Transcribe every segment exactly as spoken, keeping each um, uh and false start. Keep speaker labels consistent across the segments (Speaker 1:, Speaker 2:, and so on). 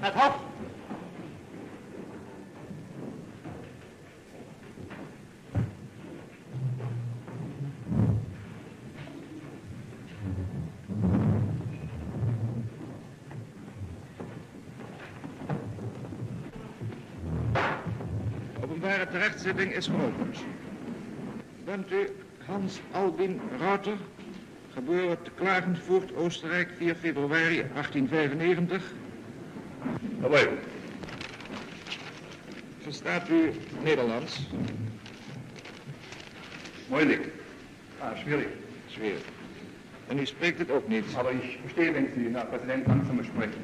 Speaker 1: Het hof.
Speaker 2: Openbare terechtzitting is geopend. Bent u Hans Albin Rauter, geboren te Klagenvoort, Oostenrijk, vier februari achttien vijfennegentig?
Speaker 3: Jawel.
Speaker 2: Verstaat u Nederlands?
Speaker 3: Moeilijk. Ah, schwierig.
Speaker 2: Schwierig. En u spreekt het ook niet?
Speaker 3: Aber ich verstehe, wenn Sie nach Präsident langsamer sprechen.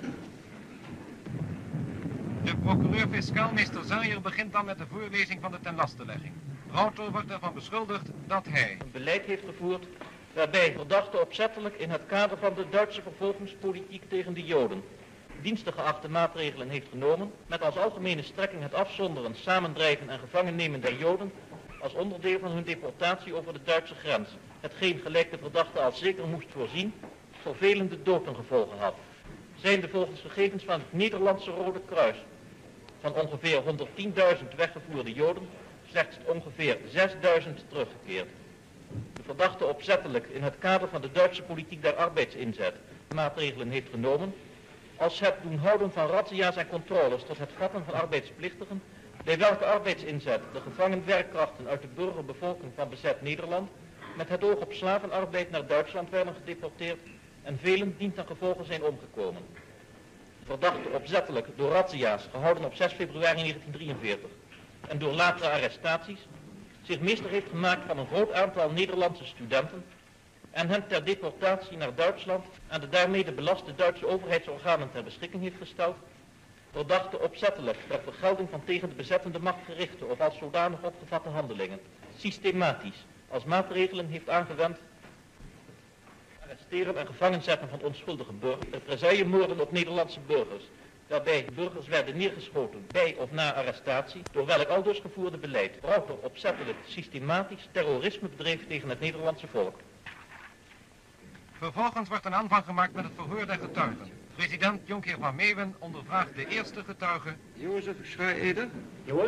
Speaker 4: De procureur-fiscaal, meester Zaaier, begint dan met de voorlezing van de tenlastelegging. Rauter wordt ervan beschuldigd dat hij
Speaker 5: een beleid heeft gevoerd waarbij verdachte opzettelijk in het kader van de Duitse vervolgingspolitiek tegen de Joden dienstig geachte maatregelen heeft genomen met als algemene strekking het afzonderen, samendrijven en gevangen nemen der Joden als onderdeel van hun deportatie over de Duitse grens. Hetgeen gelijk de verdachte als zeker moest voorzien, vervelende dood ten gevolge had. Zijn de volgens gegevens van het Nederlandse Rode Kruis van ongeveer honderdtienduizend weggevoerde Joden slechts ongeveer zesduizend teruggekeerd. De verdachte opzettelijk in het kader van de Duitse politiek der arbeidsinzet maatregelen heeft genomen, als het doen houden van razzia's en controles tot het vatten van arbeidsplichtigen, bij welke arbeidsinzet de gevangen werkkrachten uit de burgerbevolking van bezet Nederland met het oog op slavenarbeid naar Duitsland werden gedeporteerd en velen dien ten gevolge zijn omgekomen. De verdachte opzettelijk door razzia's gehouden op zes februari negentien drieënveertig en door latere arrestaties zich meester heeft gemaakt van een groot aantal Nederlandse studenten en hen ter deportatie naar Duitsland aan de daarmee de belaste Duitse overheidsorganen ter beschikking heeft gesteld, verdachte opzettelijk ter vergelding van tegen de bezettende macht gerichte of als zodanig opgevatte handelingen, systematisch als maatregelen heeft aangewend, arresteren en gevangen zetten van onschuldige burgers, represaillemoorden op Nederlandse burgers, waarbij burgers werden neergeschoten bij of na arrestatie, door welk aldus gevoerde beleid Rauter opzettelijk systematisch terrorisme bedreef tegen het Nederlandse volk.
Speaker 4: Vervolgens wordt een aanvang gemaakt met het verhoor der getuigen. President Jonkheer van Meeuwen ondervraagt de eerste getuige.
Speaker 2: Jozef Schreieder.
Speaker 1: Jawel.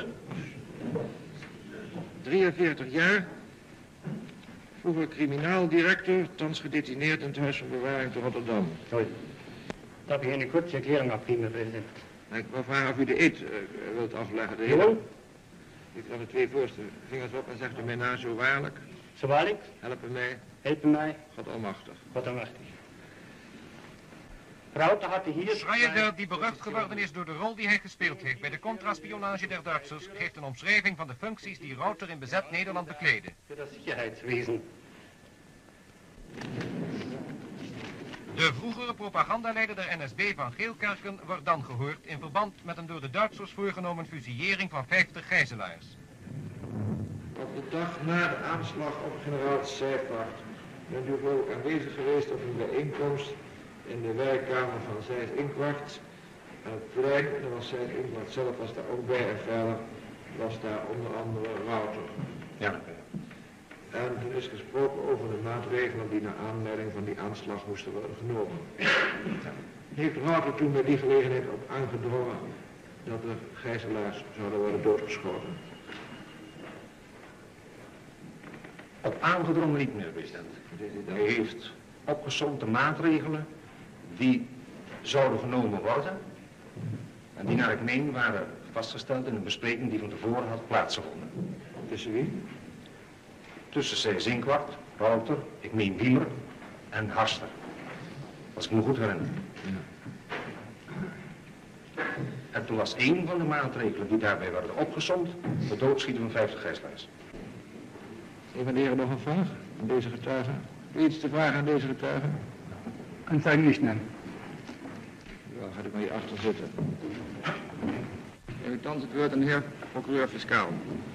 Speaker 2: drieënveertig jaar. Vroeger criminaaldirecteur, thans gedetineerd in het Huis van Bewaring te Rotterdam.
Speaker 1: Sorry. Darf ich eine kurze Erklärung abgeben, Herr Präsident?
Speaker 2: Ik wil vragen of u de eed uh, wilt afleggen. De
Speaker 1: Jawel.
Speaker 2: Ik heb de twee voorste vingers op en zegt u mij na zo waarlijk.
Speaker 1: Zo waarlijk.
Speaker 2: Helpen mij.
Speaker 1: Helpen mij.
Speaker 2: God almachtig.
Speaker 1: God almachtig. Rauter hatte hier...
Speaker 4: Schreider, die berucht geworden is door de rol die hij gespeeld heeft bij de contraspionage der Duitsers, geeft een omschrijving van de functies die Rauter in bezet Nederland bekleedde.
Speaker 1: Voor het Sicherheitswesen.
Speaker 4: De vroegere propagandaleider der N S B van Geelkerken wordt dan gehoord in verband met een door de Duitsers voorgenomen fusillering van vijftig gijzelaars.
Speaker 2: Op de dag na de aanslag op generaal Seyfarth bent u ook aanwezig geweest op een bijeenkomst in de werkkamer van Seyss Inquart. En het plein, daar was Seyss Inquart zelf was daar ook bij en verder was daar onder andere Rauter.
Speaker 3: Ja.
Speaker 2: En toen is gesproken over de maatregelen die naar aanleiding van die aanslag moesten worden genomen. Heeft Rauter toen bij die gelegenheid op aangedrongen dat de gijzelaars zouden worden doodgeschoten?
Speaker 3: Op aangedrongen niet meer, president. Hij heeft opgesomd de maatregelen die zouden genomen worden en die naar ik meen waren vastgesteld in een bespreking die van tevoren had plaatsgevonden.
Speaker 2: Tussen wie?
Speaker 3: Tussen Seyss Inquart, Rauter, ik meen Wiemer en Harster. Als ik me goed herinner. En toen was één van de maatregelen die daarbij werden opgesomd de doodschieten van vijftig gijzelaars.
Speaker 2: Heeft meneer nog een vraag aan deze getuige? Iets te vragen aan deze getuige?
Speaker 1: Kan zij niet nemen.
Speaker 2: Dan ga ik maar hier achter zitten. Even thans het woord aan de heer procureur-fiscaal.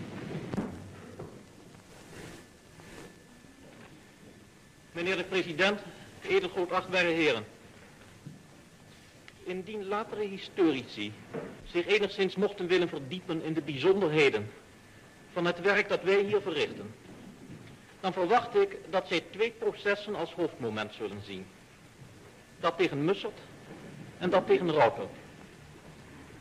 Speaker 5: Meneer de president, edelgrootachtbare heren. Indien latere historici zich enigszins mochten willen verdiepen in de bijzonderheden van het werk dat wij hier verrichten, dan verwacht ik dat zij twee processen als hoofdmoment zullen zien. Dat tegen Mussert en dat tegen Rauter.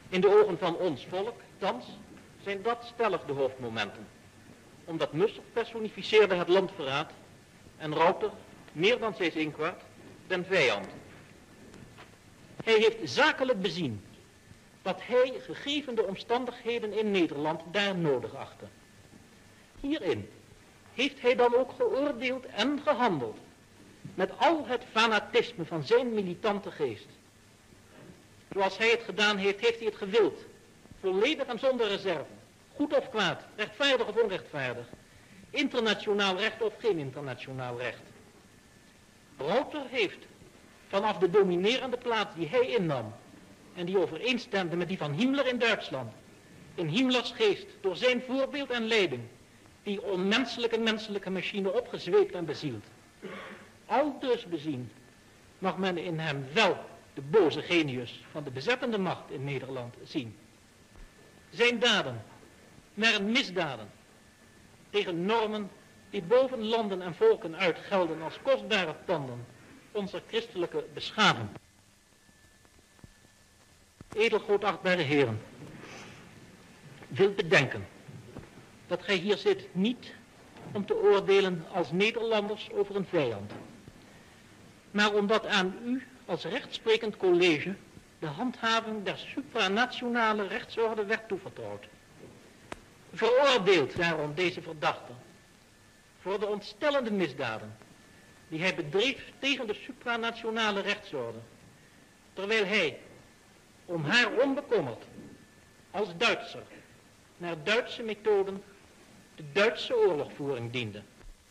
Speaker 5: In de ogen van ons volk, thans, zijn dat stellig de hoofdmomenten. Omdat Musser personificeerde het landverraad en Rauter, meer dan Seyss Inquart, den vijand. Hij heeft zakelijk bezien wat hij, gegeven de omstandigheden in Nederland, daar nodig achtte. Hierin heeft hij dan ook geoordeeld en gehandeld met al het fanatisme van zijn militante geest. Zoals hij het gedaan heeft, heeft hij het gewild, volledig en zonder reserve, goed of kwaad, rechtvaardig of onrechtvaardig, internationaal recht of geen internationaal recht. Rauter heeft vanaf de dominerende plaats die hij innam en die overeenstemde met die van Himmler in Duitsland, in Himmlers geest door zijn voorbeeld en leiding die onmenselijke menselijke machine opgezweept en bezield. Aldus bezien mag men in hem wel de boze genius van de bezettende macht in Nederland zien. Zijn daden waren misdaden tegen normen die boven landen en volken uitgelden als kostbare panden onze christelijke beschaving. Edelgrootachtbare heren, wilt bedenken dat gij hier zit niet om te oordelen als Nederlanders over een vijand, maar omdat aan u als rechtsprekend college de handhaving der supranationale rechtsorde werd toevertrouwd. Veroordeelt daarom deze verdachte voor de ontstellende misdaden die hij bedreef tegen de supranationale rechtsorde, terwijl hij, om haar onbekommerd, als Duitser, naar Duitse methoden, de Duitse oorlogvoering diende.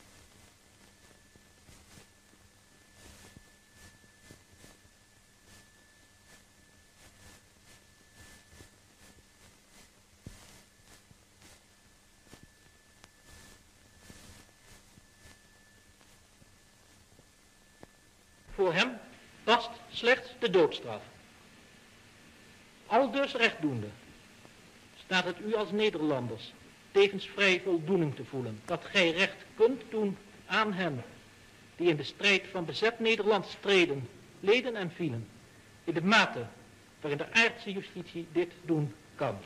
Speaker 5: Voor hem past slechts de doodstraf. Aldus rechtdoende staat het u als Nederlanders tevens vrij voldoening te voelen dat gij recht kunt doen aan hen die in de strijd van bezet Nederland streden, leden en vielen, in de mate waarin de aardse justitie dit doen kan.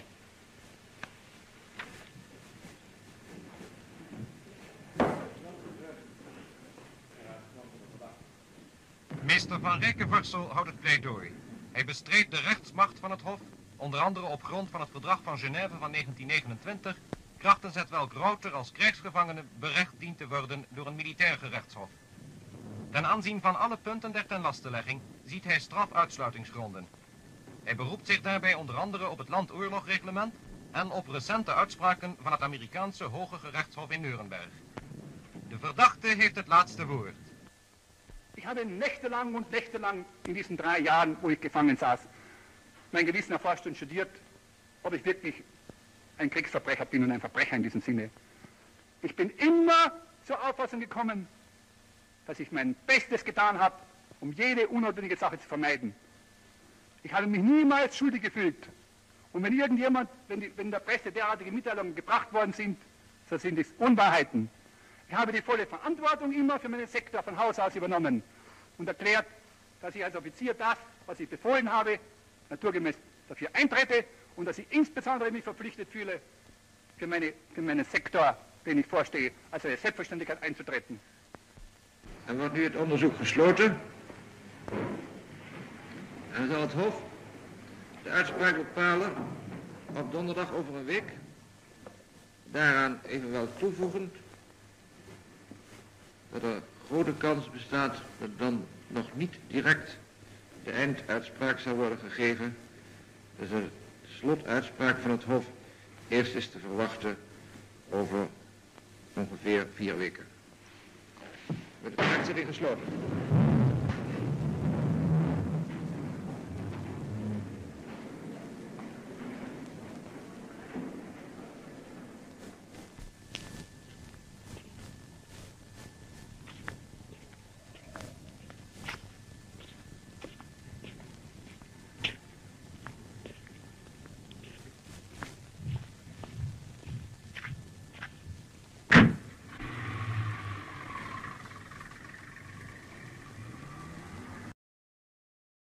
Speaker 4: Meester Van Rijkenvorsel houdt het pleidooi. Hij bestreed de rechtsmacht van het Hof, onder andere op grond van het verdrag van Genève van negentien negenentwintig, krachtens hetwelk Rauter als krijgsgevangene berecht dient te worden door een militair gerechtshof. Ten aanzien van alle punten der tenlastelegging ziet hij strafuitsluitingsgronden. Hij beroept zich daarbij onder andere op het landoorlogreglement en op recente uitspraken van het Amerikaanse Hoge Gerechtshof in Nuremberg. De verdachte heeft het laatste woord.
Speaker 6: Ich habe nächtelang und nächtelang in diesen drei Jahren, wo ich gefangen saß, mein Gewissen erforscht und studiert, ob ich wirklich ein Kriegsverbrecher bin und ein Verbrecher in diesem Sinne. Ich bin immer zur Auffassung gekommen, dass ich mein Bestes getan habe, um jede unnotwendige Sache zu vermeiden. Ich habe mich niemals schuldig gefühlt. Und wenn irgendjemand, wenn, die, wenn in der Presse derartige Mitteilungen gebracht worden sind, so sind es Unwahrheiten. Ich habe die volle Verantwortung immer für meinen Sektor von Haus aus übernommen und erklärt, dass ich als Offizier das, was ich befohlen habe, naturgemäß dafür eintrete und dass ich insbesondere mich verpflichtet fühle, für, meine, für meinen Sektor, den ich vorstehe, als eine Selbstverständlichkeit einzutreten.
Speaker 2: En wordt nu het onderzoek gesloten. En zal het Hof de uitspraak bepalen op donderdag over een week. Daaraan evenwel toevoegend dat er grote kans bestaat dat dan nog niet direct de einduitspraak zal worden gegeven. Dus de slotuitspraak van het Hof eerst is te verwachten over ongeveer vier weken. Met de zitting gesloten.